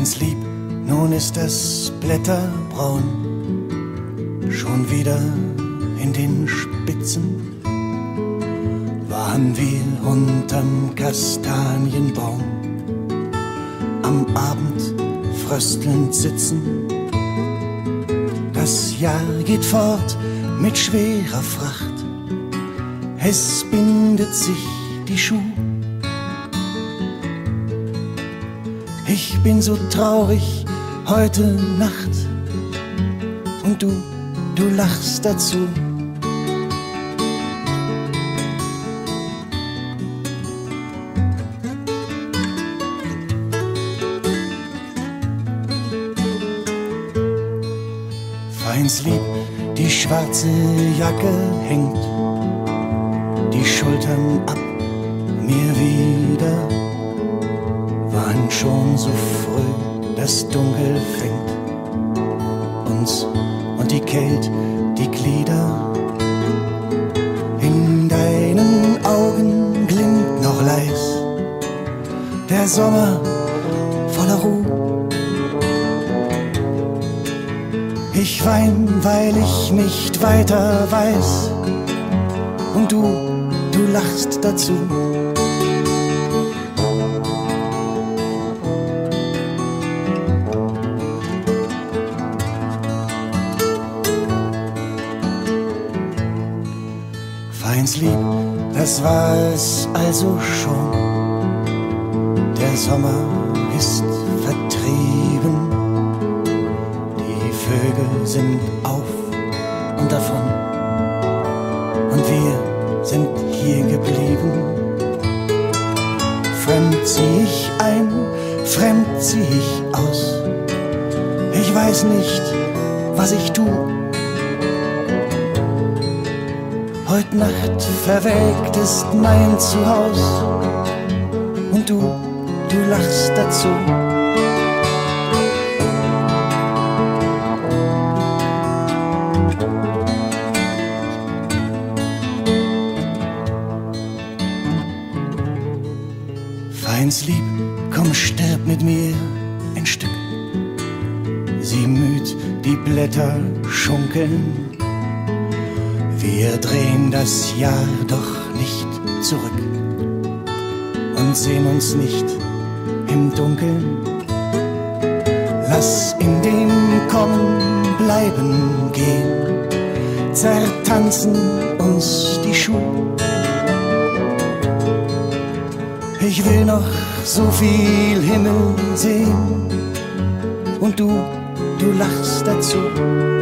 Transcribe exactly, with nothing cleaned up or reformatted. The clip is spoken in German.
Feins Lieb, nun ist das Blätterbraun schon wieder in den Spitzen. Waren wir unterm Kastanienbaum am Abend fröstelnd sitzen. Das Jahr geht fort mit schwerer Fracht, es bindet sich die Schuh. Ich bin so traurig heute Nacht und du, du lachst dazu. Feins Lieb, die schwarze Jacke hängt die Schultern ab mir wieder. Waren schon so früh, das Dunkel fängt uns und die Kälte die Glieder. In deinen Augen glimmt noch leis der Sommer voller Ruhe. Ich wein, weil ich nicht weiter weiß und du, du lachst dazu. Feins Lieb, das war es also schon. Der Sommer ist vertrieben, die Vögel sind auf und davon und wir sind hier geblieben. Fremd zieh ich ein, fremd zieh ich aus. Ich weiß nicht, was ich tu. Heut Nacht verwelkt ist mein Zuhaus und du, du lachst dazu. Feins Lieb, komm, stirb mit mir ein Stück. Sieh müd, die Blätter schunkeln. Wir drehen das Jahr doch nicht zurück und sehen uns nicht im Dunkeln. Lass in dem Kommen bleiben gehen, zertanzen uns die Schuhe. Ich will noch so viel Himmel sehen und du, du lachst dazu.